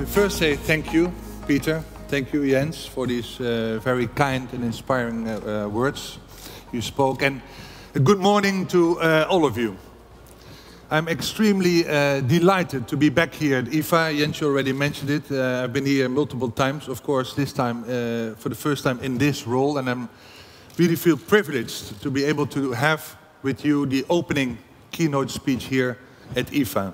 me first say thank you, Peter. Thank you, Jens, for these very kind and inspiring words you spoke. And a good morning to all of you. I'm extremely delighted to be back here at IFA. Jens already mentioned it. I've been here multiple times, of course, this time for the first time in this role. And I really feel privileged to be able to have with you the opening keynote speech here at IFA.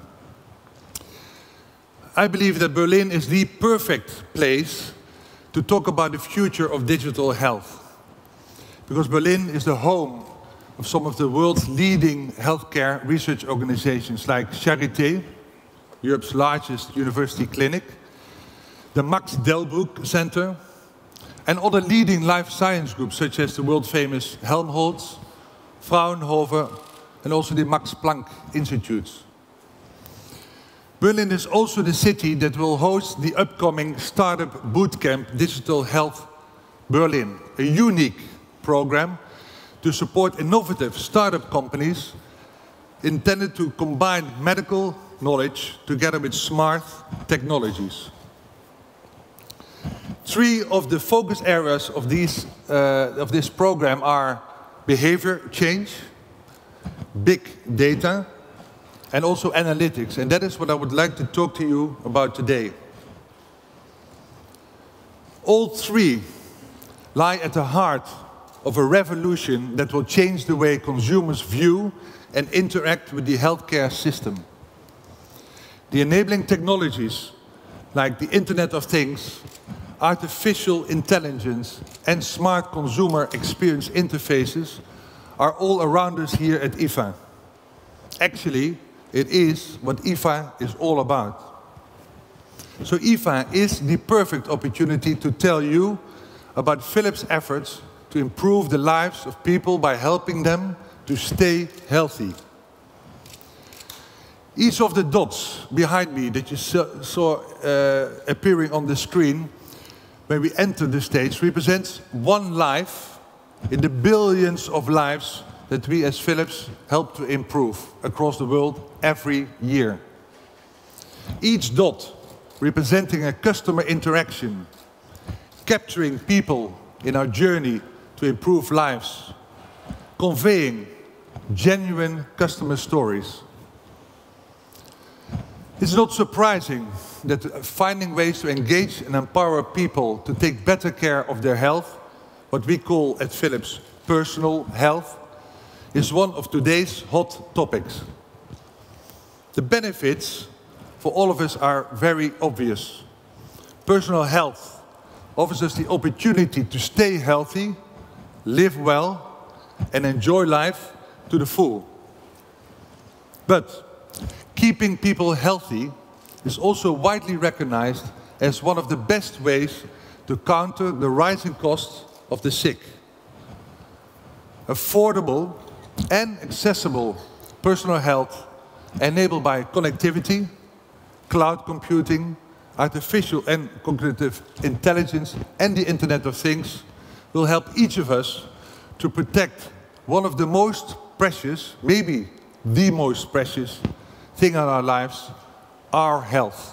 I believe that Berlin is the perfect place to talk about the future of digital health. Because Berlin is the home of some of the world's leading healthcare research organizations like Charité, Europe's largest university clinic, the Max Delbrück Center, and other leading life science groups such as the world-famous Helmholtz, Fraunhofer, and also the Max Planck Institutes. Berlin is also the city that will host the upcoming Startup Bootcamp Digital Health Berlin, a unique program to support innovative startup companies intended to combine medical knowledge together with smart technologies. Three of the focus areas of this program are behavior change, big data, and also analytics. And that is what I would like to talk to you about today. All three lie at the heart of a revolution that will change the way consumers view and interact with the healthcare system. The enabling technologies like the Internet of Things, artificial intelligence, and smart consumer experience interfaces are all around us here at IFA. Actually, it is what IFA is all about. So IFA is the perfect opportunity to tell you about Philips' efforts to improve the lives of people by helping them to stay healthy. Each of the dots behind me that you saw appearing on the screen when we entered the stage represents one life in the billions of lives that we as Philips help to improve across the world every year. Each dot representing a customer interaction, capturing people in our journey to improve lives, conveying genuine customer stories. It's not surprising that finding ways to engage and empower people to take better care of their health, what we call at Philips personal health, is one of today's hot topics. The benefits for all of us are very obvious. Personal health offers us the opportunity to stay healthy, live well, and enjoy life to the full. But keeping people healthy is also widely recognized as one of the best ways to counter the rising costs of the sick. Affordable and accessible personal health enabled by connectivity, cloud computing, artificial and cognitive intelligence, and the Internet of Things will help each of us to protect one of the most precious, maybe the most precious thing in our lives, our health.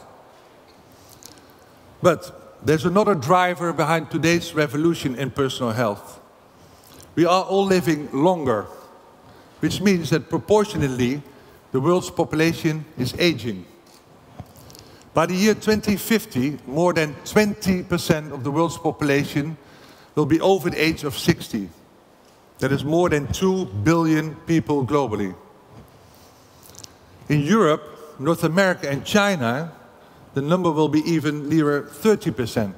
But there's another driver behind today's revolution in personal health. We are all living longer, which means that proportionally the world's population is aging. By the year 2050, more than 20% of the world's population will be over the age of 60. That is more than 2 billion people globally. In Europe, North America and China, the number will be even nearer 30%.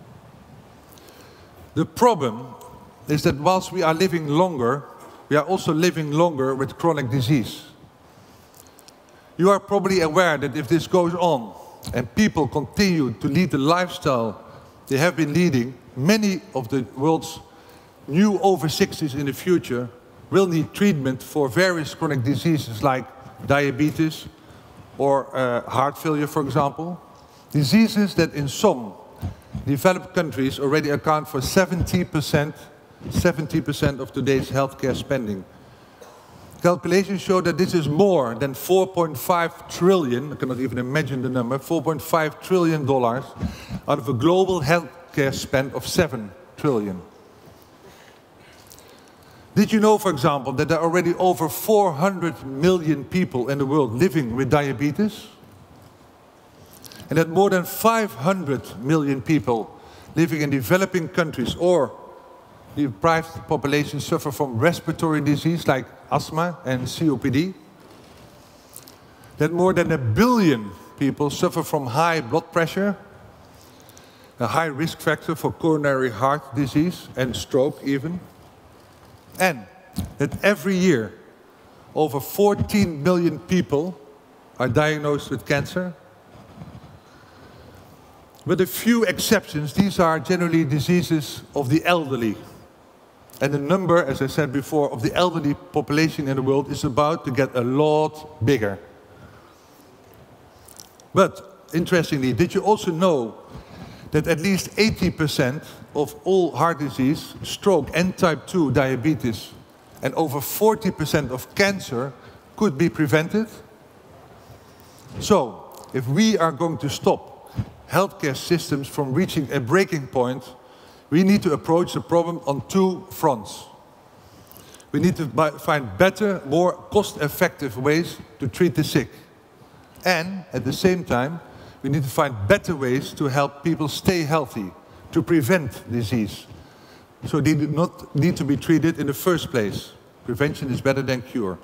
The problem is that whilst we are living longer, we are also living longer with chronic disease. You are probably aware that if this goes on and people continue to lead the lifestyle they have been leading, many of the world's new over 60s in the future will need treatment for various chronic diseases like diabetes or heart failure, for example. Diseases that in some developed countries already account for 70% of today's healthcare spending. Calculations show that this is more than 4.5 trillion, I cannot even imagine the number, $4.5 trillion out of a global healthcare spend of 7 trillion. Did you know, for example, that there are already over 400 million people in the world living with diabetes? And that more than 500 million people living in developing countries or deprived populations suffer from respiratory disease like asthma and COPD? That more than 1 billion people suffer from high blood pressure, a high risk factor for coronary heart disease and stroke even? And that every year over 14 million people are diagnosed with cancer? With a few exceptions, these are generally diseases of the elderly. And the number, as I said before, of the elderly population in the world is about to get a lot bigger. But, interestingly, did you also know that at least 80% of all heart disease, stroke and type 2 diabetes, and over 40% of cancer could be prevented? So, if we are going to stop healthcare systems from reaching a breaking point, we need to approach the problem on two fronts. We need to find better, more cost-effective ways to treat the sick. And, at the same time, we need to find better ways to help people stay healthy, to prevent disease. So they do not need to be treated in the first place. Prevention is better than cure.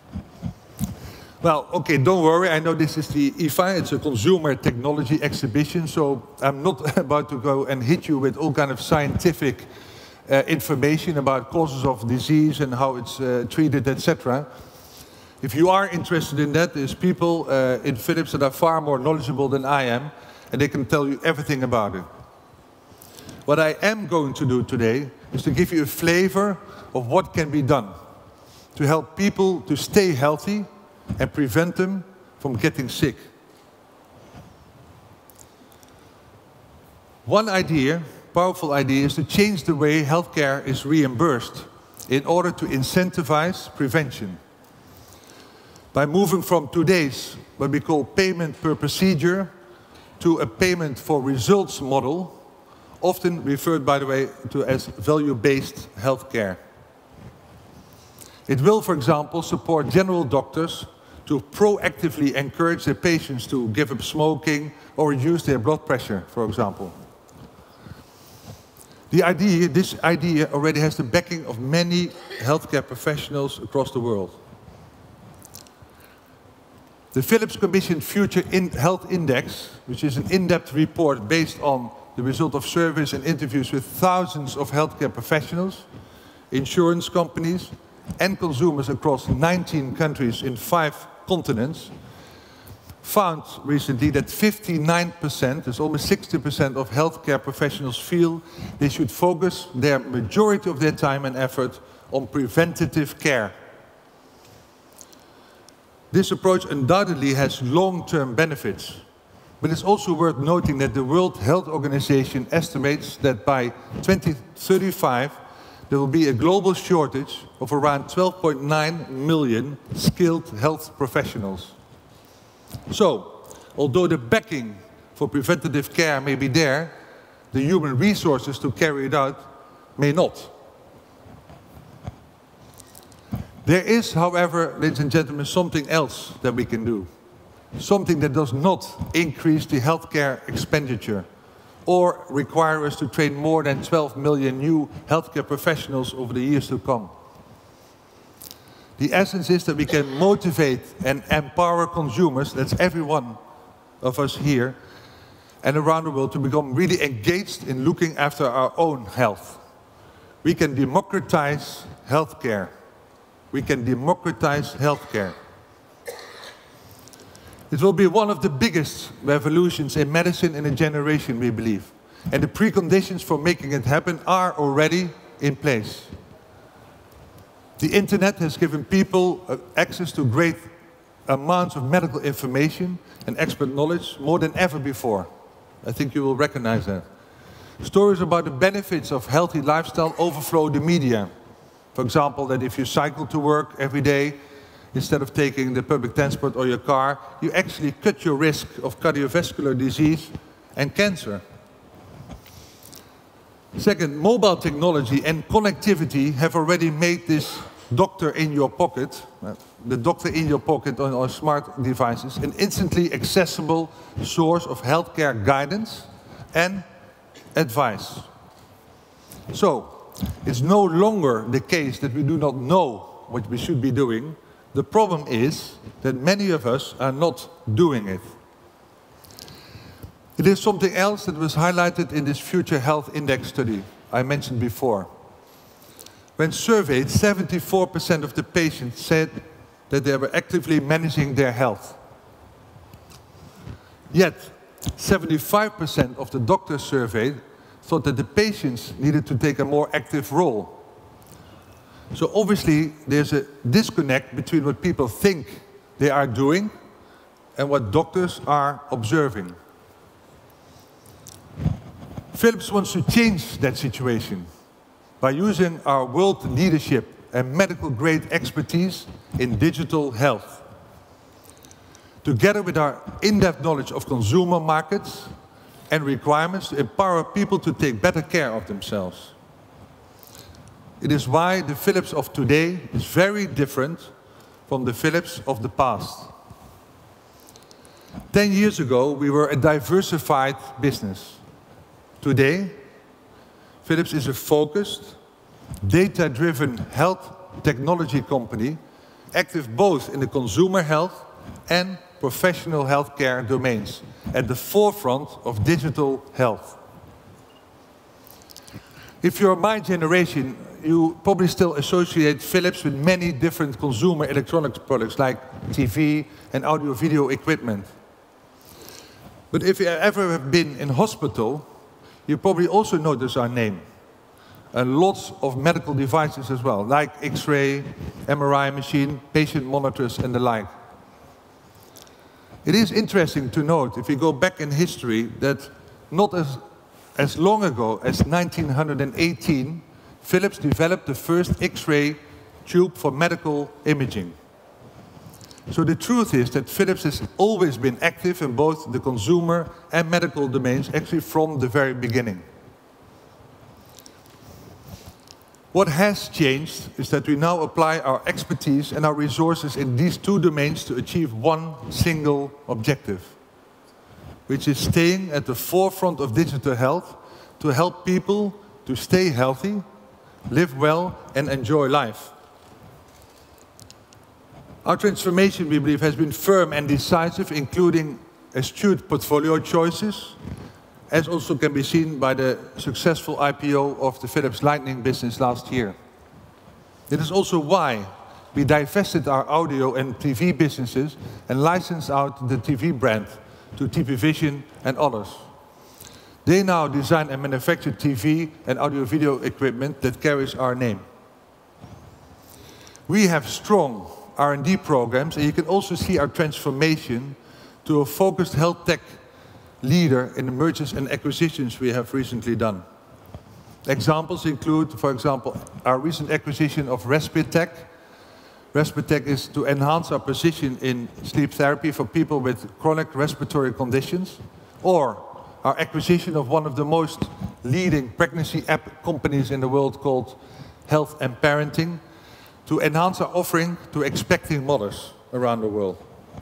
Well, okay, don't worry. I know this is the IFA. It's a consumer technology exhibition, so I'm not about to go and hit you with all kind of scientific information about causes of disease and how it's treated, etc. If you are interested in that, there's people in Philips that are far more knowledgeable than I am, and they can tell you everything about it. What I am going to do today is to give you a flavor of what can be done to help people to stay healthy and prevent them from getting sick. One idea, powerful idea, is to change the way healthcare is reimbursed in order to incentivize prevention. By moving from today's, what we call payment per procedure, to a payment for results model, often referred, by the way, to as value-based healthcare. It will, for example, support general doctors to proactively encourage their patients to give up smoking or reduce their blood pressure, for example. This idea already has the backing of many healthcare professionals across the world. The Philips commissioned Future Health Index, which is an in-depth report based on the result of surveys and interviews with thousands of healthcare professionals, insurance companies, and consumers across 19 countries in 5 continents, found recently that 59%, that's almost 60% of healthcare professionals feel they should focus their majority of their time and effort on preventative care. This approach undoubtedly has long-term benefits, but it's also worth noting that the World Health Organization estimates that by 2035, there will be a global shortage of around 12.9 million skilled health professionals. So, although the backing for preventative care may be there, the human resources to carry it out may not. There is, however, ladies and gentlemen, something else that we can do. Something that does not increase the healthcare expenditure or require us to train more than 12 million new healthcare professionals over the years to come. The essence is that we can motivate and empower consumers, that's every one of us here and around the world, to become really engaged in looking after our own health. We can democratize healthcare. We can democratize healthcare. It will be one of the biggest revolutions in medicine in a generation, we believe. And the preconditions for making it happen are already in place. The internet has given people access to great amounts of medical information and expert knowledge more than ever before. I think you will recognize that. Stories about the benefits of healthy lifestyle overflow the media. For example, that if you cycle to work every day, instead of taking the public transport or your car, you actually cut your risk of cardiovascular disease and cancer. Second, mobile technology and connectivity have already made this doctor in your pocket, the doctor in your pocket on our smart devices, an instantly accessible source of healthcare guidance and advice. So, it's no longer the case that we do not know what we should be doing. The problem is that many of us are not doing it. It is something else that was highlighted in this Future Health Index study I mentioned before. When surveyed, 74% of the patients said that they were actively managing their health. Yet, 75% of the doctors surveyed thought that the patients needed to take a more active role. So obviously, there's a disconnect between what people think they are doing and what doctors are observing. Philips wants to change that situation by using our world leadership and medical-grade expertise in digital health, together with our in-depth knowledge of consumer markets and requirements to empower people to take better care of themselves. It is why the Philips of today is very different from the Philips of the past. 10 years ago, we were a diversified business. Today, Philips is a focused, data-driven health technology company, active both in the consumer health and professional healthcare domains, at the forefront of digital health. If you're my generation, you probably still associate Philips with many different consumer electronics products like TV and audio-video equipment. But if you ever have been in hospital, you probably also notice our name. And lots of medical devices as well, like X-ray, MRI machine, patient monitors and the like. It is interesting to note, if we go back in history, that not as long ago as 1918, Philips developed the first X-ray tube for medical imaging. So the truth is that Philips has always been active in both the consumer and medical domains, actually from the very beginning. What has changed is that we now apply our expertise and our resources in these two domains to achieve one single objective, which is staying at the forefront of digital health to help people to stay healthy, live well, and enjoy life. Our transformation, we believe, has been firm and decisive, including astute portfolio choices, as also can be seen by the successful IPO of the Philips Lighting business last year. It is also why we divested our audio and TV businesses and licensed out the TV brand to TP Vision and others. They now design and manufacture TV and audio-video equipment that carries our name. We have strong R&D programs, and you can also see our transformation to a focused health tech leader in the mergers and acquisitions we have recently done. Examples include, for example, our recent acquisition of Respitek. Respitek is to enhance our position in sleep therapy for people with chronic respiratory conditions, or our acquisition of one of the most leading pregnancy app companies in the world called Health and Parenting, to enhance our offering to expecting mothers around the world.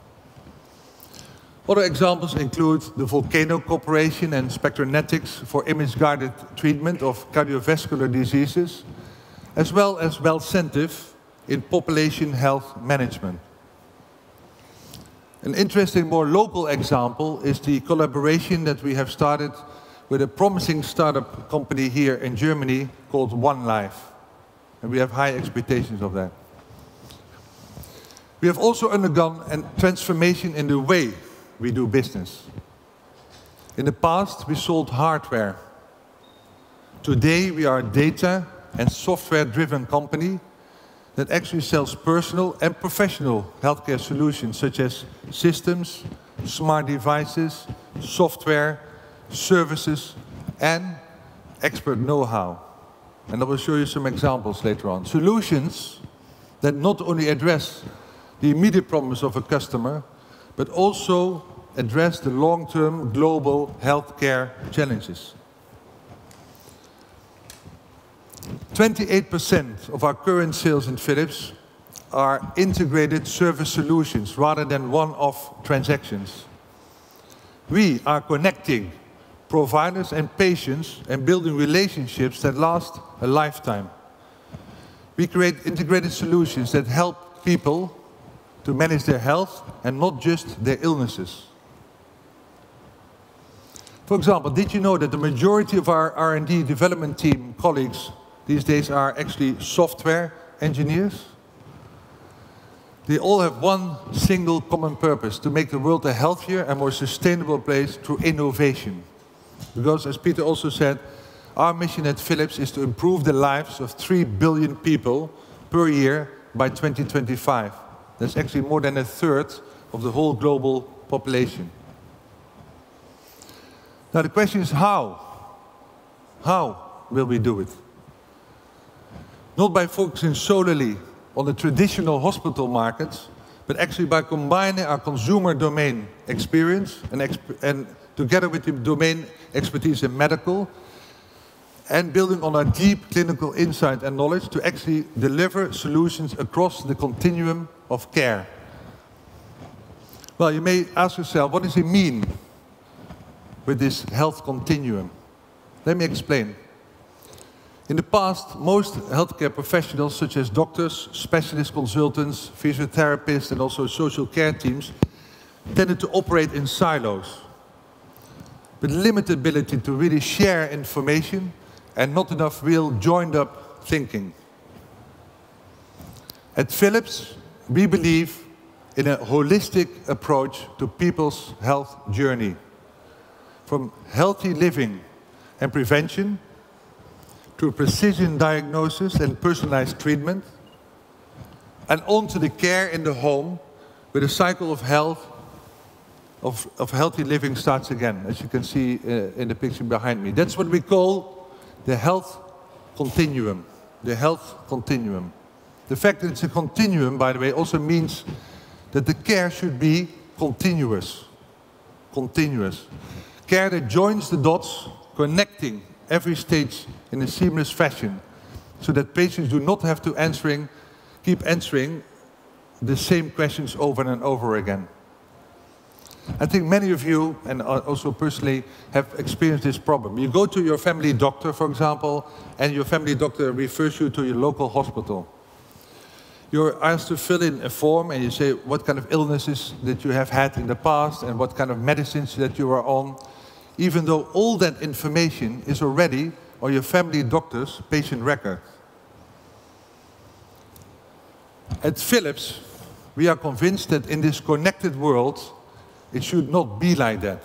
Other examples include the Volcano Corporation and Spectranetics for image-guided treatment of cardiovascular diseases, as well as Wellcentive in population health management. An interesting, more local example is the collaboration that we have started with a promising startup company here in Germany called OneLife. And we have high expectations of that. We have also undergone a transformation in the way we do business. In the past, we sold hardware. Today, we are a data and software-driven company that actually sells personal and professional healthcare solutions such as systems, smart devices, software, services, and expert know-how. And I will show you some examples later on. Solutions that not only address the immediate problems of a customer, but also address the long-term global healthcare challenges. 28% of our current sales in Philips are integrated service solutions rather than one-off transactions. We are connecting providers and patients and building relationships that last a lifetime. We create integrated solutions that help people to manage their health and not just their illnesses. For example, did you know that the majority of our R&D development team colleagues these days are actually software engineers? They all have one single common purpose: to make the world a healthier and more sustainable place through innovation. Because, as Peter also said, our mission at Philips is to improve the lives of 3 billion people per year by 2025. That's actually more than a third of the whole global population. Now the question is how? How will we do it? Not by focusing solely on the traditional hospital markets, but actually by combining our consumer domain experience and together with the domain expertise in medical, and building on our deep clinical insight and knowledge to actually deliver solutions across the continuum of care. Well, you may ask yourself, what does it mean with this health continuum? Let me explain. In the past, most healthcare professionals, such as doctors, specialist consultants, physiotherapists, and also social care teams, tended to operate in silos, with limited ability to really share information and not enough real joined-up thinking. At Philips, we believe in a holistic approach to people's health journey, from healthy living and prevention to precision diagnosis and personalized treatment, and on to the care in the home, where the cycle of health, of healthy living starts again, as you can see in the picture behind me. That's what we call the health continuum. The health continuum. The fact that it's a continuum, by the way, also means that the care should be continuous. Continuous. Care that joins the dots, connecting every stage in a seamless fashion, so that patients do not have to keep answering the same questions over and over again. I think many of you, and also personally, have experienced this problem. You go to your family doctor, for example, and your family doctor refers you to your local hospital. You're asked to fill in a form, and you say what kind of illnesses that you have had in the past and what kind of medicines that you are on, even though all that information is already on your family doctor's patient record. At Philips, we are convinced that in this connected world, it should not be like that.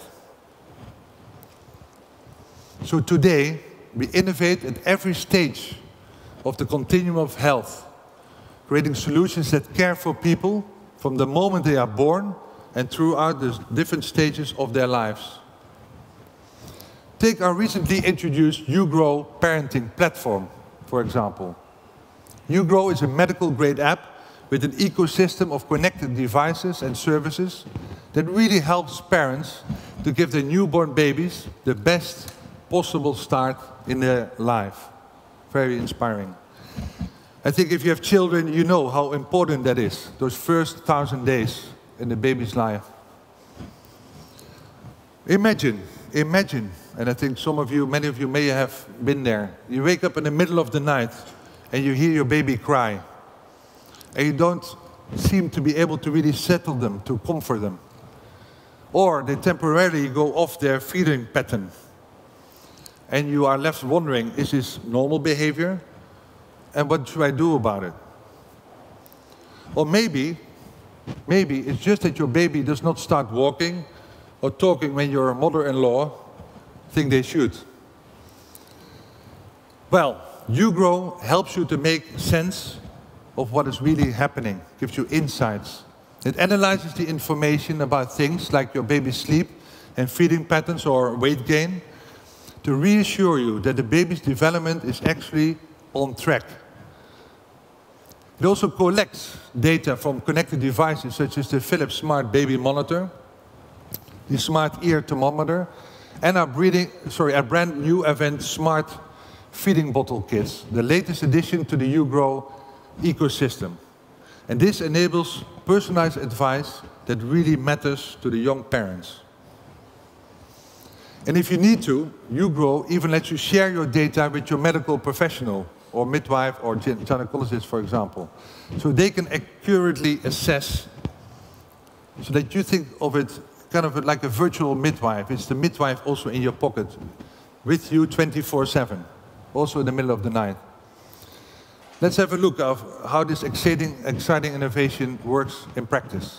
So today, we innovate at every stage of the continuum of health, creating solutions that care for people from the moment they are born and throughout the different stages of their lives. Take our recently introduced YouGrow parenting platform, for example. YouGrow is a medical-grade app with an ecosystem of connected devices and services that really helps parents to give their newborn babies the best possible start in their life. Very inspiring. I think if you have children, you know how important that is, those first 1,000 days in the baby's life. Imagine, and I think many of you may have been there. You wake up in the middle of the night and you hear your baby cry. And you don't seem to be able to really settle them, to comfort them. Or they temporarily go off their feeding pattern. And you are left wondering, is this normal behavior? And what should I do about it? Or maybe it's just that your baby does not start walking or talking when your mother-in-law think they should. Well, YouGrow helps you to make sense of what is really happening, gives you insights. It analyzes the information about things like your baby's sleep and feeding patterns or weight gain to reassure you that the baby's development is actually on track. It also collects data from connected devices such as the Philips Smart Baby Monitor, the Smart Ear Thermometer, and our brand new Avent Smart Feeding Bottle Kits, the latest addition to the uGrow ecosystem. And this enables personalized advice that really matters to the young parents. And if you need to, uGrow even lets you share your data with your medical professional, or midwife, or gynecologist, for example. So they can accurately assess, so that you think of it kind of like a virtual midwife. It's the midwife also in your pocket, with you 24/7, also in the middle of the night. Let's have a look at how this exciting innovation works in practice.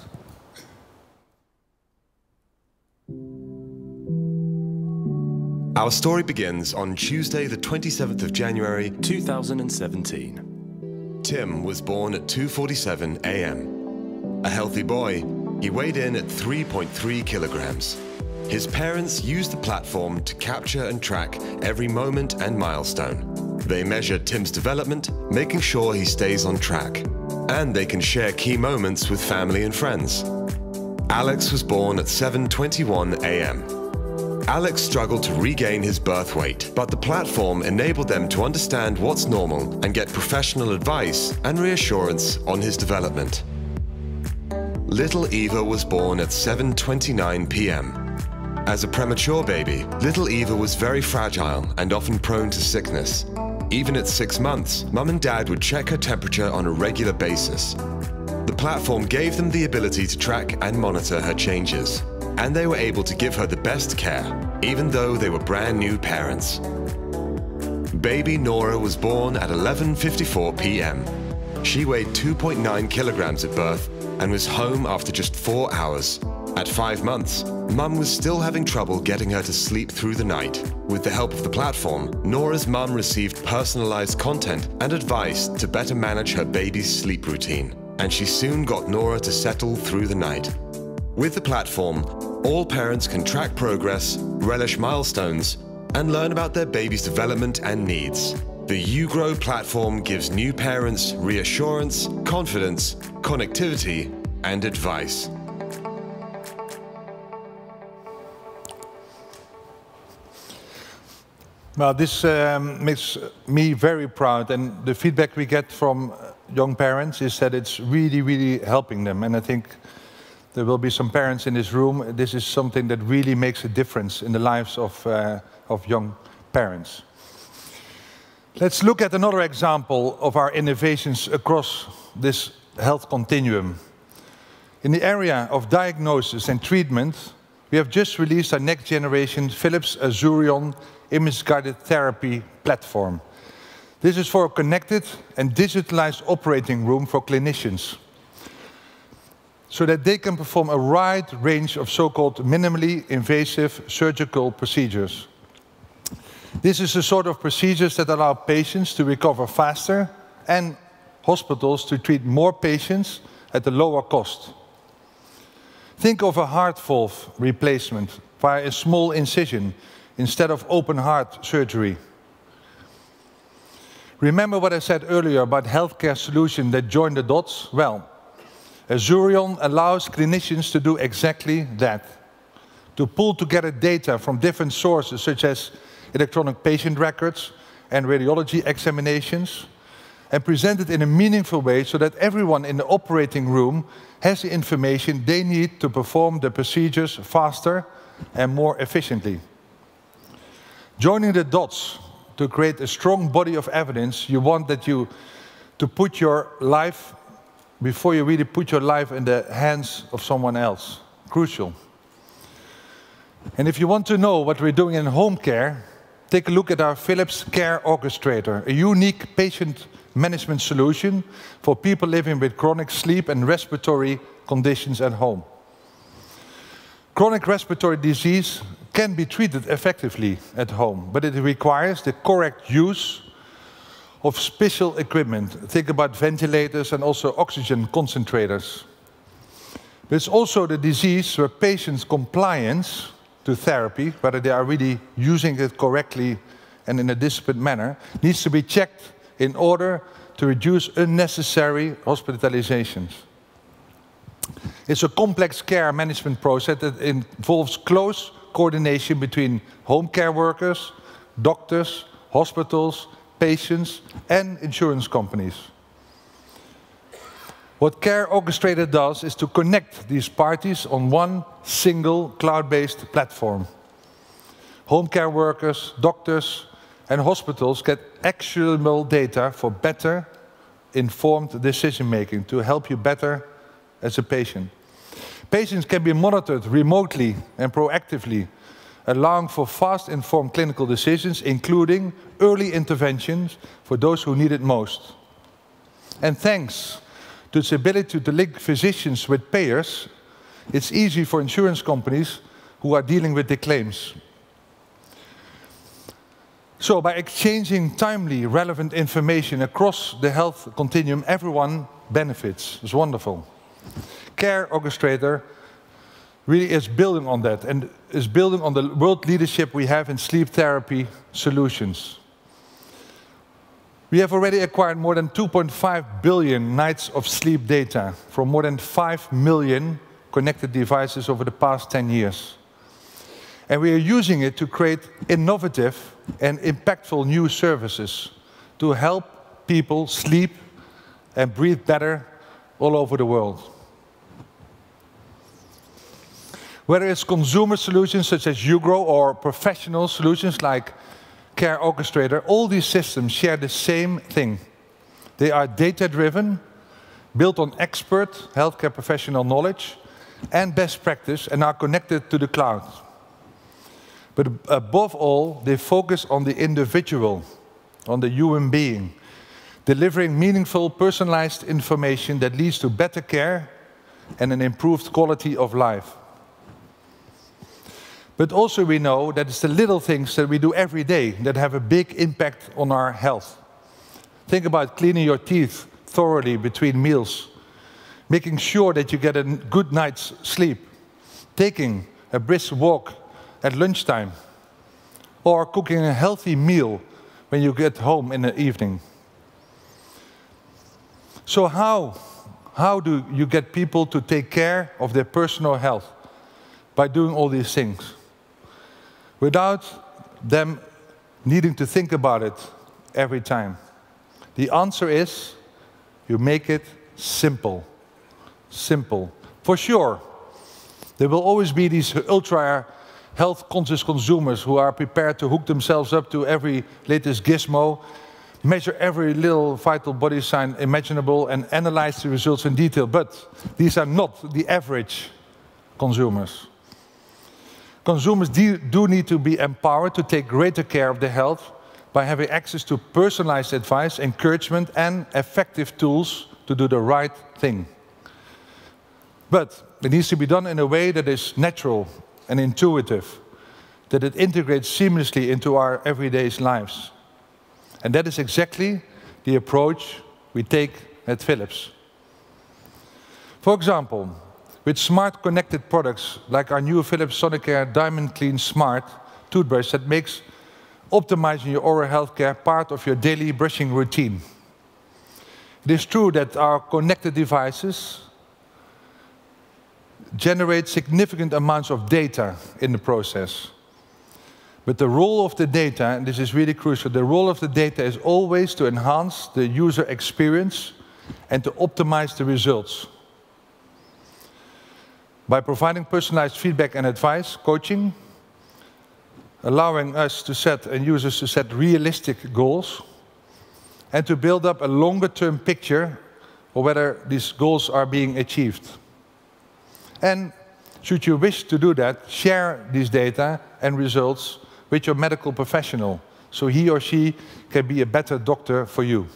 Our story begins on Tuesday, the 27th of January, 2017. Tim was born at 2:47 a.m. A healthy boy, he weighed in at 3.3 kilograms. His parents used the platform to capture and track every moment and milestone. They measure Tim's development, making sure he stays on track. And they can share key moments with family and friends. Alex was born at 7:21 a.m. Alex struggled to regain his birth weight, but the platform enabled them to understand what's normal and get professional advice and reassurance on his development. Little Eva was born at 7:29 p.m. As a premature baby, little Eva was very fragile and often prone to sickness. Even at 6 months, Mum and Dad would check her temperature on a regular basis. The platform gave them the ability to track and monitor her changes, and they were able to give her the best care, even though they were brand new parents. Baby Nora was born at 11:54 p.m. She weighed 2.9 kilograms at birth and was home after just 4 hours. At 5 months, Mum was still having trouble getting her to sleep through the night. With the help of the platform, Nora's mum received personalized content and advice to better manage her baby's sleep routine, and she soon got Nora to settle through the night. With the platform, all parents can track progress, relish milestones, and learn about their baby's development and needs. The uGrow platform gives new parents reassurance, confidence, connectivity, and advice. Well, this makes me very proud, and the feedback we get from young parents is that it's really, really helping them. And I think there will be some parents in this room. This is something that really makes a difference in the lives of young parents. Let's look at another example of our innovations across this health continuum. In the area of diagnosis and treatment, we have just released our next generation Philips Azurion image-guided therapy platform. This is for a connected and digitalized operating room for clinicians, so that they can perform a wide range of so-called minimally invasive surgical procedures. This is the sort of procedures that allow patients to recover faster and hospitals to treat more patients at a lower cost. Think of a heart valve replacement via a small incision instead of open heart surgery. Remember what I said earlier about healthcare solutions that join the dots? Well, Azurion allows clinicians to do exactly that. To pull together data from different sources such as electronic patient records and radiology examinations, and present it in a meaningful way so that everyone in the operating room has the information they need to perform the procedures faster and more efficiently. Joining the dots to create a strong body of evidence, you want that to put your life, before you really put your life in the hands of someone else. Crucial. And if you want to know what we're doing in home care, take a look at our Philips Care Orchestrator, a unique patient management solution for people living with chronic sleep and respiratory conditions at home. Chronic respiratory disease can be treated effectively at home, but it requires the correct use of special equipment. Think about ventilators and also oxygen concentrators. But it's also the disease where patients' compliance to therapy, whether they are really using it correctly and in a disciplined manner, needs to be checked in order to reduce unnecessary hospitalizations. It's a complex care management process that involves close coordination between home care workers, doctors, hospitals, patients, and insurance companies. What Care Orchestrator does is to connect these parties on one single cloud-based platform. Home care workers, doctors, and hospitals get actionable data for better informed decision-making to help you better as a patient. Patients can be monitored remotely and proactively, allowing for fast informed clinical decisions, including early interventions for those who need it most. And thanks to its ability to link physicians with payers, it's easy for insurance companies who are dealing with the claims. So by exchanging timely, relevant information across the health continuum, everyone benefits. It's wonderful. Care Orchestrator really is building on that and is building on the world leadership we have in sleep therapy solutions. We have already acquired more than 2.5 billion nights of sleep data from more than 5 million connected devices over the past 10 years. And we are using it to create innovative and impactful new services to help people sleep and breathe better all over the world. Whether it's consumer solutions such as Ugro or professional solutions like Care Orchestrator, all these systems share the same thing. They are data-driven, built on expert healthcare professional knowledge and best practice, and are connected to the cloud. But above all, they focus on the individual, on the human being, delivering meaningful, personalized information that leads to better care and an improved quality of life. But also we know that it's the little things that we do every day that have a big impact on our health. Think about cleaning your teeth thoroughly between meals, making sure that you get a good night's sleep, taking a brisk walk at lunchtime, or cooking a healthy meal when you get home in the evening. So how do you get people to take care of their personal health? By doing all these things, without them needing to think about it every time. The answer is, you make it simple. Simple. For sure, there will always be these ultra health-conscious consumers who are prepared to hook themselves up to every latest gizmo, measure every little vital body sign imaginable, and analyze the results in detail. But these are not the average consumers. Consumers do need to be empowered to take greater care of their health by having access to personalized advice, encouragement, and effective tools to do the right thing. But it needs to be done in a way that is natural and intuitive, that it integrates seamlessly into our everyday lives. And that is exactly the approach we take at Philips. For example, with smart connected products like our new Philips Sonicare Diamond Clean Smart toothbrush that makes optimizing your oral health care part of your daily brushing routine. It is true that our connected devices generate significant amounts of data in the process. But the role of the data, and this is really crucial, the role of the data is always to enhance the user experience and to optimize the results. By providing personalized feedback and advice, coaching, allowing us to set and users to set realistic goals, and to build up a longer-term picture of whether these goals are being achieved. And should you wish to do that, share these data and results with your medical professional, so he or she can be a better doctor for you.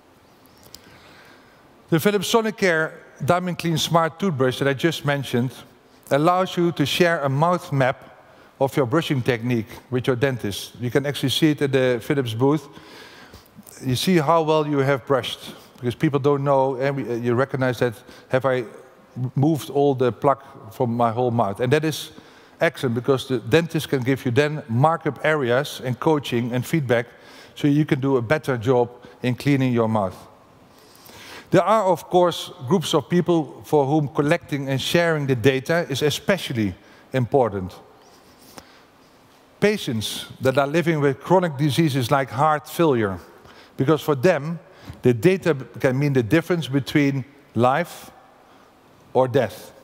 The Philips Sonicare Diamond Clean Smart toothbrush that I just mentioned allows you to share a mouth map of your brushing technique with your dentist. You can actually see it at the Philips booth. You see how well you have brushed, because people don't know, and you recognize that, have I moved all the plaque from my whole mouth? And that is excellent, because the dentist can give you then markup areas and coaching and feedback, so you can do a better job in cleaning your mouth. There are, of course, groups of people for whom collecting and sharing the data is especially important. Patients that are living with chronic diseases like heart failure, because for them, the data can mean the difference between life or death.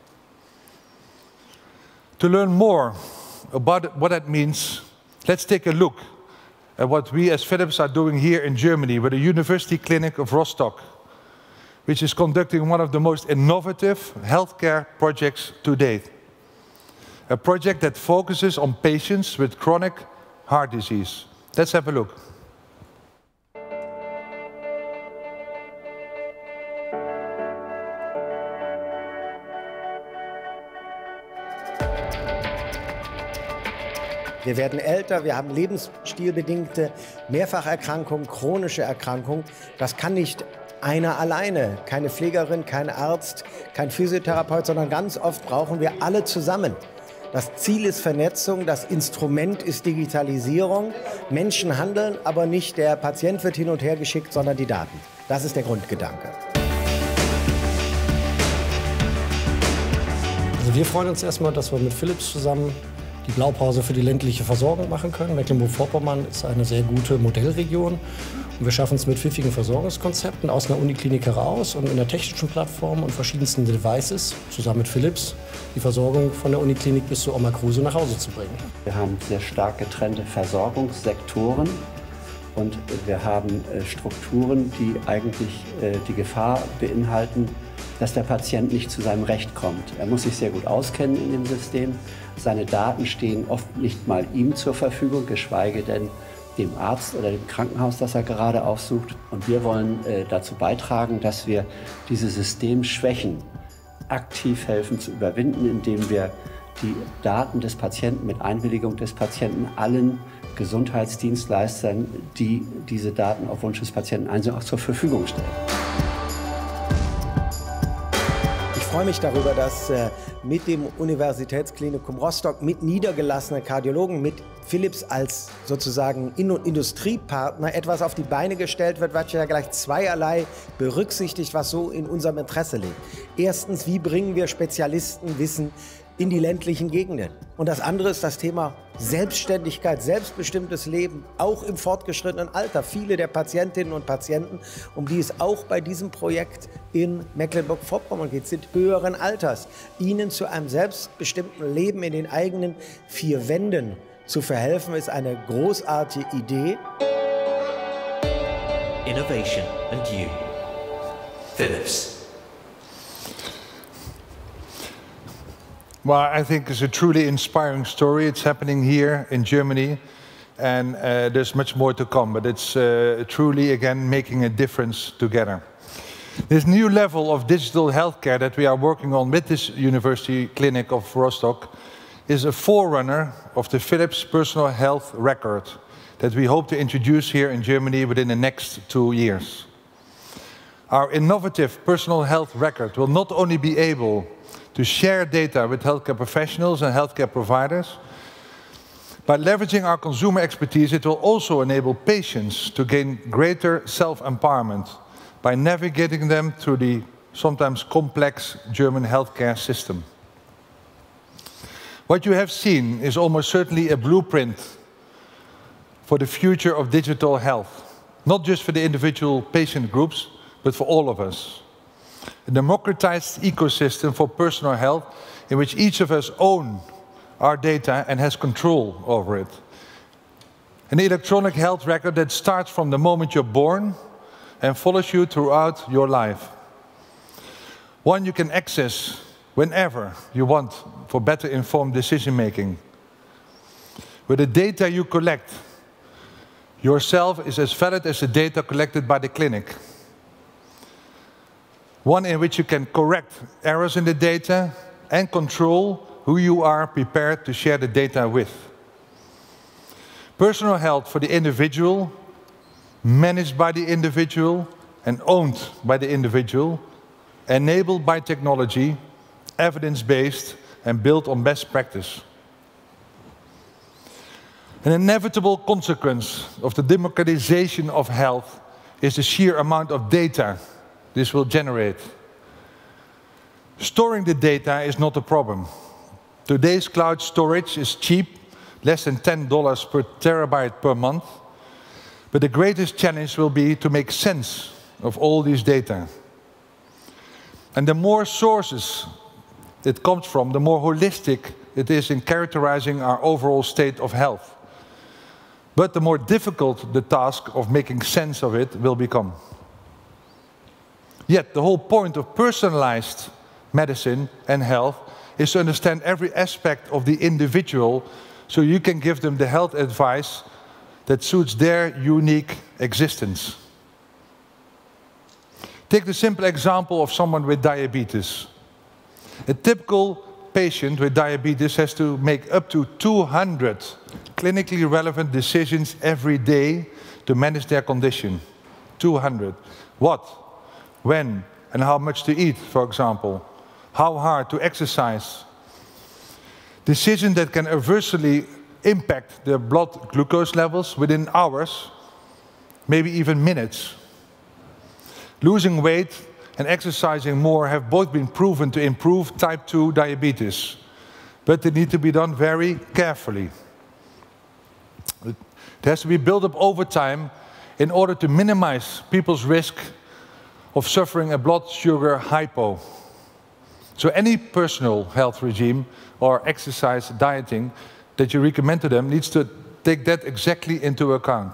To learn more about what that means, let's take a look at what we as Philips are doing here in Germany with the University Clinic of Rostock, which is conducting one of the most innovative healthcare projects to date. A project that focuses on patients with chronic heart disease. Let's have a look. Wir werden älter, wir haben lebensstilbedingte Mehrfacherkrankungen, chronische Erkrankungen. Das kann nicht einer alleine, keine Pflegerin, kein Arzt, kein Physiotherapeut, sondern ganz oft brauchen wir alle zusammen. Das Ziel ist Vernetzung, das Instrument ist Digitalisierung. Menschen handeln, aber nicht der Patient wird hin und her geschickt, sondern die Daten. Das ist der Grundgedanke. Also wir freuen uns erstmal, dass wir mit Philips zusammen die Blaupause für die ländliche Versorgung machen können. Mecklenburg-Vorpommern ist eine sehr gute Modellregion. Und wir schaffen es mit pfiffigen Versorgungskonzepten aus einer Uniklinik heraus und in der technischen Plattform und verschiedensten Devices, zusammen mit Philips, die Versorgung von der Uniklinik bis zu Oma Kruse nach Hause zu bringen. Wir haben sehr stark getrennte Versorgungssektoren und wir haben Strukturen, die eigentlich die Gefahr beinhalten, dass der Patient nicht zu seinem Recht kommt. Er muss sich sehr gut auskennen in dem System. Seine Daten stehen oft nicht mal ihm zur Verfügung, geschweige denn dem Arzt oder dem Krankenhaus, das er gerade aufsucht. Und wir wollen dazu beitragen, dass wir diese Systemschwächen aktiv helfen zu überwinden, indem wir die Daten des Patienten mit Einwilligung des Patienten allen Gesundheitsdienstleistern, die diese Daten auf Wunsch des Patienten einsehen, auch zur Verfügung stellen. Ich freue mich darüber, dass mit dem Universitätsklinikum Rostock, mit niedergelassenen Kardiologen, mit Philips als sozusagen Industriepartner etwas auf die Beine gestellt wird, was ja gleich zweierlei berücksichtigt, was so in unserem Interesse liegt. Erstens, wie bringen wir Spezialistenwissen in die ländlichen Gegenden? Und das andere ist das Thema Selbstständigkeit, selbstbestimmtes Leben, auch im fortgeschrittenen Alter. Viele der Patientinnen und Patienten, um die es auch bei diesem Projekt in Mecklenburg-Vorpommern geht, sind höheren Alters. Ihnen zu einem selbstbestimmten Leben in den eigenen vier Wänden zu verhelfen, ist eine großartige Idee. Innovation and you. Philips. Well, I think it's a truly inspiring story. It's happening here in Germany, and there's much more to come, but it's truly, again, making a difference together. This new level of digital healthcare that we are working on with this University Clinic of Rostock is a forerunner of the Philips Personal Health Record that we hope to introduce here in Germany within the next 2 years. Our innovative personal health record will not only be able to share data with healthcare professionals and healthcare providers. By leveraging our consumer expertise, it will also enable patients to gain greater self-empowerment by navigating them through the sometimes complex German healthcare system. What you have seen is almost certainly a blueprint for the future of digital health, not just for the individual patient groups, but for all of us. A democratized ecosystem for personal health in which each of us own our data and has control over it. An electronic health record that starts from the moment you're born and follows you throughout your life. One you can access whenever you want for better informed decision making. With the data you collect, yourself is as valid as the data collected by the clinic. One in which you can correct errors in the data and control who you are prepared to share the data with. Personal health for the individual, managed by the individual and owned by the individual, enabled by technology, evidence-based and built on best practice. An inevitable consequence of the democratization of health is the sheer amount of data this will generate. Storing the data is not a problem. Today's cloud storage is cheap, less than $10 per terabyte per month. But the greatest challenge will be to make sense of all these data. And the more sources it comes from, the more holistic it is in characterizing our overall state of health. But the more difficult the task of making sense of it will become. Yet the whole point of personalized medicine and health is to understand every aspect of the individual so you can give them the health advice that suits their unique existence. Take the simple example of someone with diabetes. A typical patient with diabetes has to make up to 200 clinically relevant decisions every day to manage their condition. 200. What, when, and how much to eat, for example. How hard to exercise. Decisions that can adversely impact their blood glucose levels within hours, maybe even minutes. Losing weight and exercising more have both been proven to improve type 2 diabetes, but they need to be done very carefully. It has to be built up over time in order to minimize people's risk of suffering a blood sugar hypo. So any personal health regime or exercise dieting that you recommend to them needs to take that exactly into account.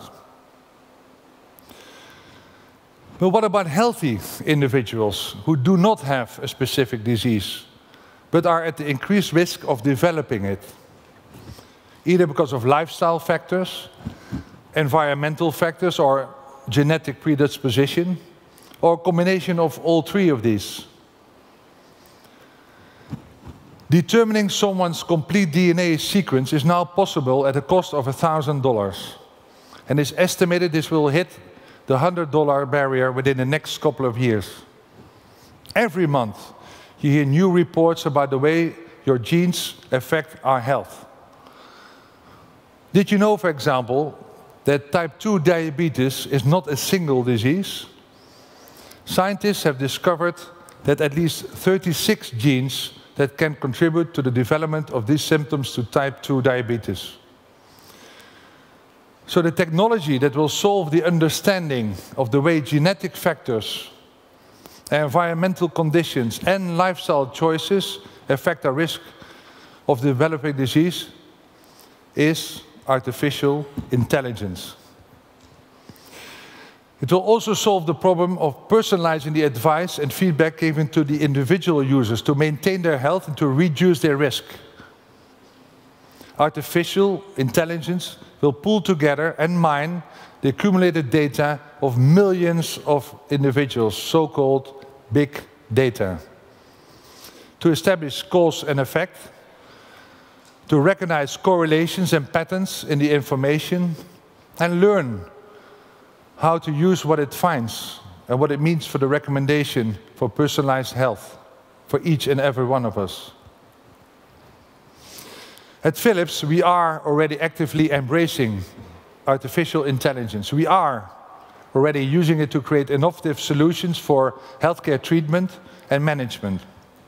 But what about healthy individuals who do not have a specific disease, but are at the increased risk of developing it? Either because of lifestyle factors, environmental factors, or genetic predisposition, or a combination of all three of these. Determining someone's complete DNA sequence is now possible at a cost of $1,000. And it's estimated this will hit the $100 barrier within the next couple of years. Every month, you hear new reports about the way your genes affect our health. Did you know, for example, that type 2 diabetes is not a single disease? Scientists have discovered that at least 36 genes that can contribute to the development of these symptoms to type 2 diabetes. So the technology that will solve the understanding of the way genetic factors, environmental conditions, and lifestyle choices affect our risk of developing disease is artificial intelligence. It will also solve the problem of personalizing the advice and feedback given to the individual users to maintain their health and to reduce their risk. Artificial intelligence will pull together and mine the accumulated data of millions of individuals, so-called big data, to establish cause and effect, to recognize correlations and patterns in the information, and learn how to use what it finds and what it means for the recommendation for personalized health for each and every one of us. At Philips, we are already actively embracing artificial intelligence. We are already using it to create innovative solutions for healthcare treatment and management.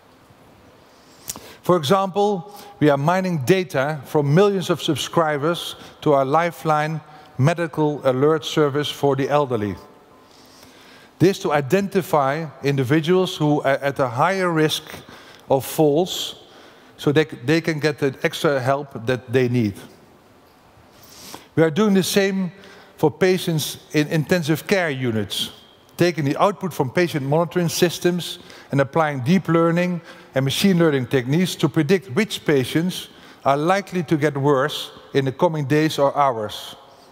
For example, we are mining data from millions of subscribers to our Lifeline medical alert service for the elderly. This to identify individuals who are at a higher risk of falls so they can get the extra help that they need. We are doing the same for patients in intensive care units, taking the output from patient monitoring systems and applying deep learning and machine learning techniques to predict which patients are likely to get worse in the coming days or hours.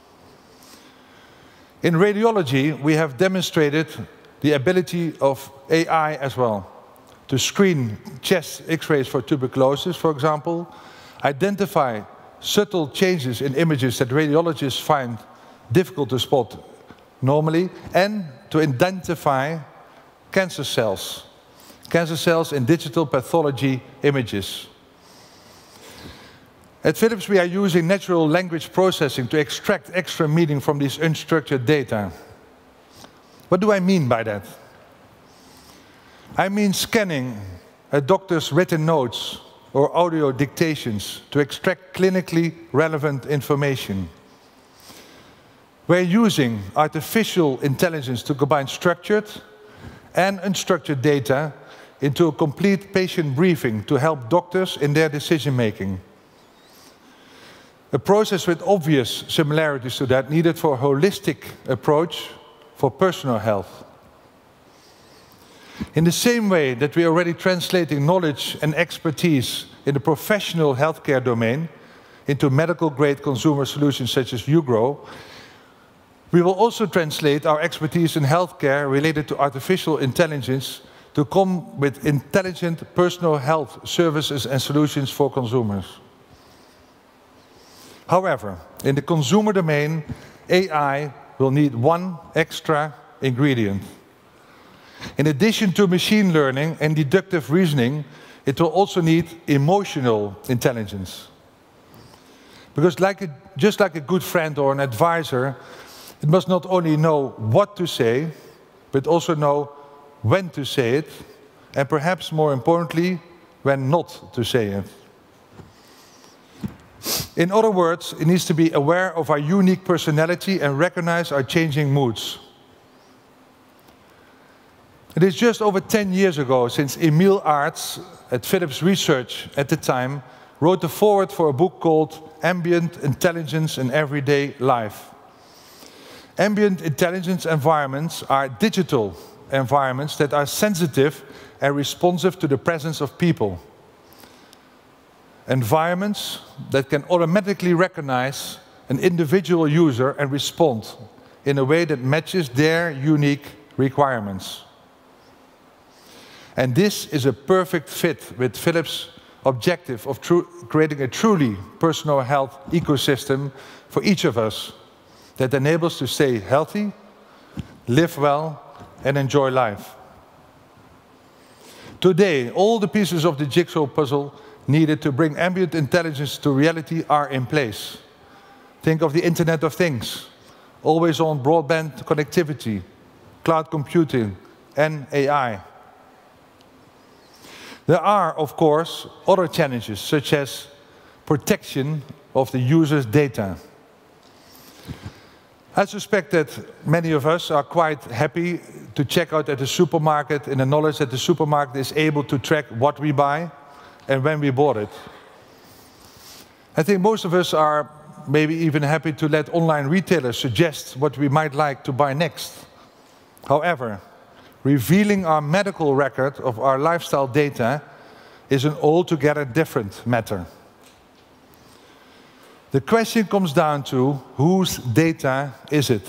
In radiology, we have demonstrated the ability of AI as well to screen chest X-rays for tuberculosis, for example, identify subtle changes in images that radiologists find difficult to spot normally, and to identify cancer cells in digital pathology images. At Philips, we are using natural language processing to extract extra meaning from these unstructured data. What do I mean by that? I mean scanning a doctor's written notes or audio dictations to extract clinically relevant information. We're using artificial intelligence to combine structured and unstructured data into a complete patient briefing to help doctors in their decision-making. A process with obvious similarities to that needed for a holistic approach for personal health. In the same way that we are already translating knowledge and expertise in the professional healthcare domain into medical-grade consumer solutions such as uGrow, we will also translate our expertise in healthcare related to artificial intelligence to come with intelligent personal health services and solutions for consumers. However, in the consumer domain, AI will need one extra ingredient. In addition to machine learning and deductive reasoning, it will also need emotional intelligence. Because just like a good friend or an advisor, it must not only know what to say, but also know when to say it, and perhaps more importantly, when not to say it. In other words, it needs to be aware of our unique personality and recognize our changing moods. It is just over 10 years ago since Emil Artz at Philips Research at the time wrote the foreword for a book called Ambient Intelligence in Everyday Life. Ambient intelligence environments are digital environments that are sensitive and responsive to the presence of people. Environments that can automatically recognize an individual user and respond in a way that matches their unique requirements. And this is a perfect fit with Philips' objective of creating a truly personal health ecosystem for each of us that enables us to stay healthy, live well, and enjoy life. Today, all the pieces of the jigsaw puzzle needed to bring ambient intelligence to reality are in place. Think of the Internet of Things, always-on broadband connectivity, cloud computing, and AI. There are, of course, other challenges, such as protection of the user's data. I suspect that many of us are quite happy to check out at the supermarket in the knowledge that the supermarket is able to track what we buy and when we bought it. I think most of us are maybe even happy to let online retailers suggest what we might like to buy next. However, revealing our medical record of our lifestyle data is an altogether different matter. The question comes down to whose data is it?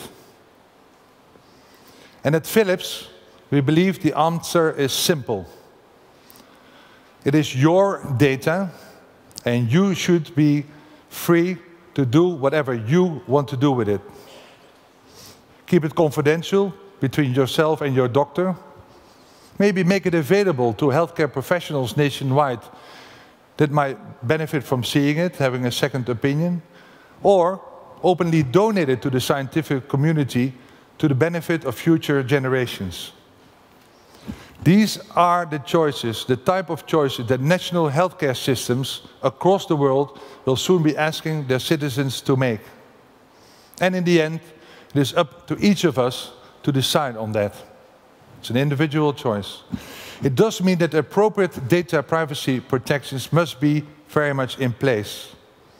And at Philips, we believe the answer is simple. It is your data, and you should be free to do whatever you want to do with it. Keep it confidential between yourself and your doctor. Maybe make it available to healthcare professionals nationwide that might benefit from seeing it, having a second opinion, or openly donate it to the scientific community to the benefit of future generations. These are the choices, the type of choices that national healthcare systems across the world will soon be asking their citizens to make. And in the end, it is up to each of us to decide on that. It's an individual choice. It does mean that appropriate data privacy protections must be very much in place.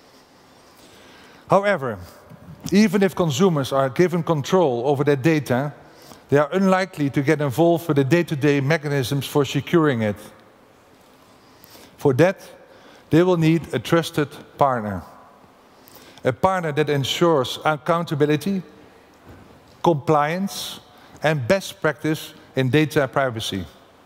However, even if consumers are given control over their data, they are unlikely to get involved with the day-to-day mechanisms for securing it. For that, they will need a trusted partner. A partner that ensures accountability, compliance, and best practice in data privacy.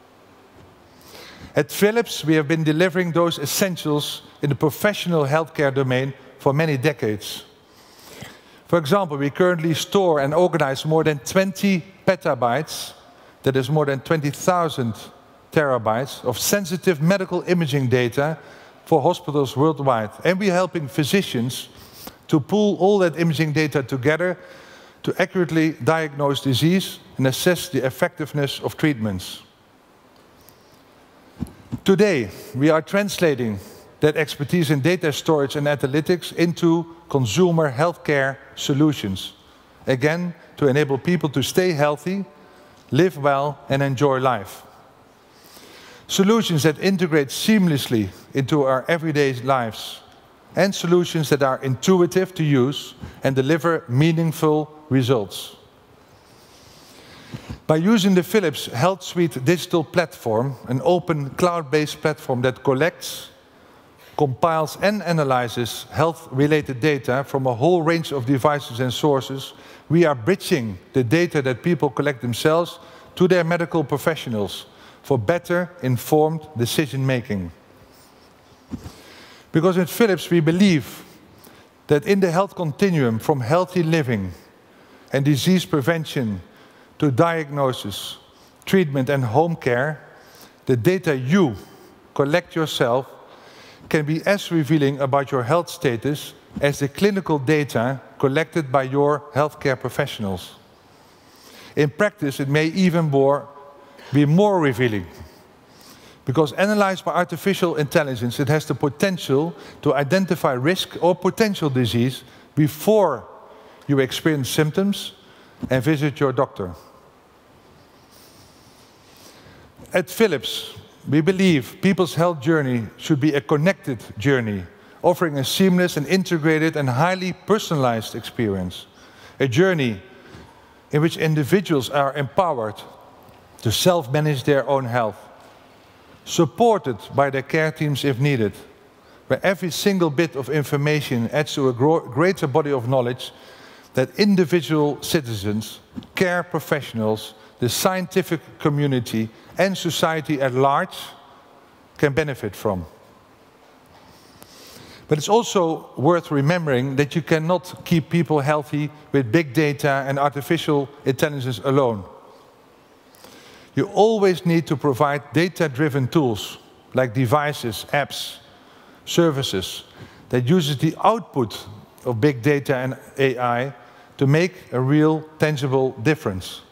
At Philips, we have been delivering those essentials in the professional healthcare domain for many decades. For example, we currently store and organize more than 20 petabytes, that is more than 20,000 terabytes, of sensitive medical imaging data for hospitals worldwide. And we are helping physicians to pull all that imaging data together to accurately diagnose disease and assess the effectiveness of treatments. Today, we are translating that expertise in data storage and analytics into consumer healthcare solutions. Again, to enable people to stay healthy, live well, and enjoy life. Solutions that integrate seamlessly into our everyday lives, and solutions that are intuitive to use and deliver meaningful results. By using the Philips Health Suite digital platform, an open cloud-based platform that collects, compiles and analyzes health-related data from a whole range of devices and sources, we are bridging the data that people collect themselves to their medical professionals for better informed decision-making. Because at Philips we believe that in the health continuum from healthy living and disease prevention to diagnosis, treatment and home care, the data you collect yourself can be as revealing about your health status as the clinical data collected by your healthcare professionals. In practice, it may even be more revealing. Because analyzed by artificial intelligence, it has the potential to identify risk or potential disease before you experience symptoms and visit your doctor. At Philips, we believe people's health journey should be a connected journey, offering a seamless and integrated and highly personalized experience. A journey in which individuals are empowered to self-manage their own health, supported by their care teams if needed, where every single bit of information adds to a greater body of knowledge that individual citizens, care professionals, the scientific community and society at large can benefit from. But it's also worth remembering that you cannot keep people healthy with big data and artificial intelligence alone. You always need to provide data-driven tools like devices, apps, services that uses the output of big data and AI to make a real, tangible difference.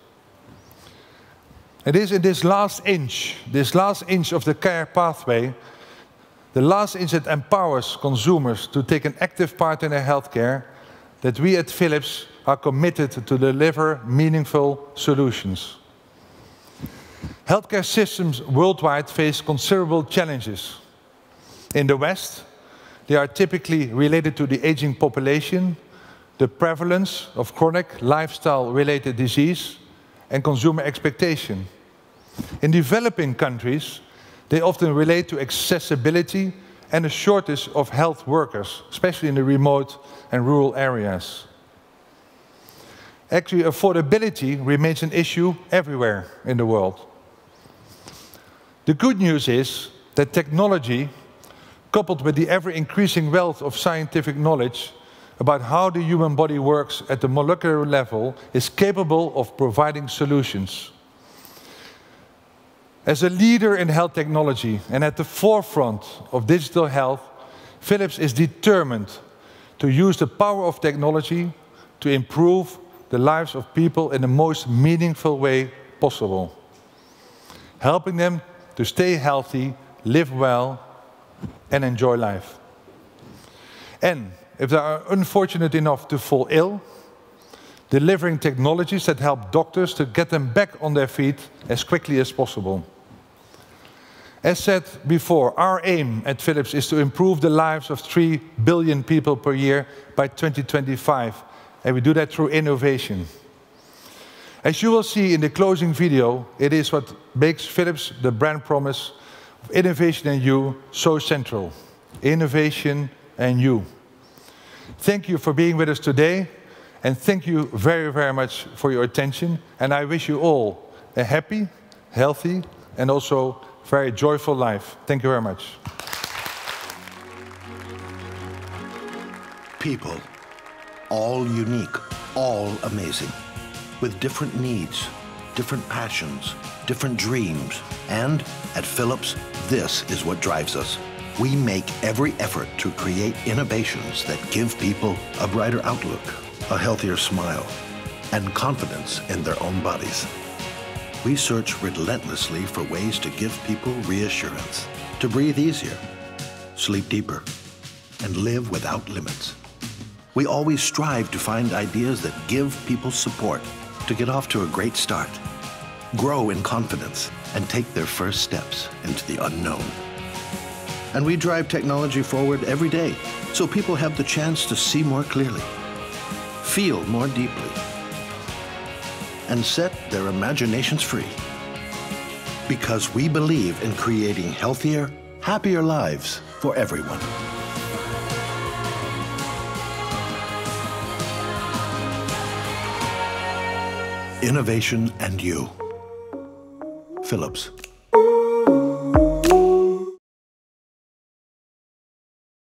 It is in this last inch of the care pathway, the last inch that empowers consumers to take an active part in their healthcare, that we at Philips are committed to deliver meaningful solutions. Healthcare systems worldwide face considerable challenges. In the West, they are typically related to the aging population, the prevalence of chronic lifestyle-related disease, and consumer expectation. In developing countries, they often relate to accessibility and a shortage of health workers, especially in the remote and rural areas. Actually, affordability remains an issue everywhere in the world. The good news is that technology, coupled with the ever-increasing wealth of scientific knowledge about how the human body works at the molecular level, is capable of providing solutions. As a leader in health technology and at the forefront of digital health, Philips is determined to use the power of technology to improve the lives of people in the most meaningful way possible, helping them to stay healthy, live well, and enjoy life. And if they are unfortunate enough to fall ill, delivering technologies that help doctors to get them back on their feet as quickly as possible. As said before, our aim at Philips is to improve the lives of 3 billion people per year by 2025, and we do that through innovation. As you will see in the closing video, it is what makes Philips the brand promise of innovation and you so central. Innovation and you. Thank you for being with us today, and thank you very, very much for your attention. And I wish you all a happy, healthy, and also very joyful life. Thank you very much. People, all unique, all amazing, with different needs, different passions, different dreams. And at Philips, this is what drives us. We make every effort to create innovations that give people a brighter outlook, a healthier smile, and confidence in their own bodies. we search relentlessly for ways to give people reassurance, to breathe easier, sleep deeper, and live without limits. We always strive to find ideas that give people support to get off to a great start, grow in confidence, and take their first steps into the unknown. And we drive technology forward every day so people have the chance to see more clearly, feel more deeply, and set their imaginations free. Because we believe in creating healthier, happier lives for everyone. Innovation and you. Philips.